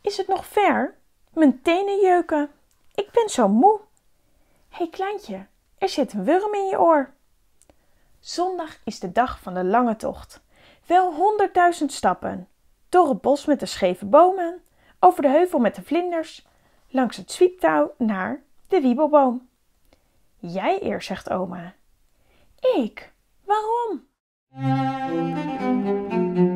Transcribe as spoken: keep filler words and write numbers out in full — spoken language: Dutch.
Is het nog ver? Mijn tenen jeuken. Ik ben zo moe. Hé hey, kleintje, er zit een wurm in je oor. Zondag is de dag van de lange tocht. Wel honderdduizend stappen. Door het bos met de scheve bomen, over de heuvel met de vlinders, langs het zwieptouw naar de wiebelboom. Jij eerst, zegt oma. Ik? Waarom?